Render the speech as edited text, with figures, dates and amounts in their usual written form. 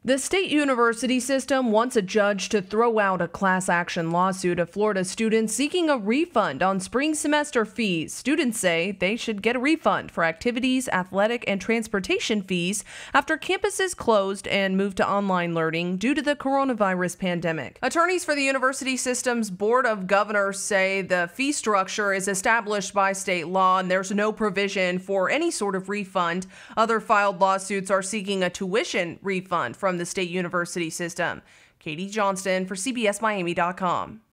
The state university system wants a judge to throw out a class action lawsuit of Florida students seeking a refund on spring semester fees. Students say they should get a refund for activities, athletic, and transportation fees after campuses closed and moved to online learning due to the coronavirus pandemic. Attorneys for the university system's Board of Governors say the fee structure is established by state law and there's no provision for any sort of refund. Other filed lawsuits are seeking a tuition refund from the state university system. Katie Johnston for CBSMiami.com.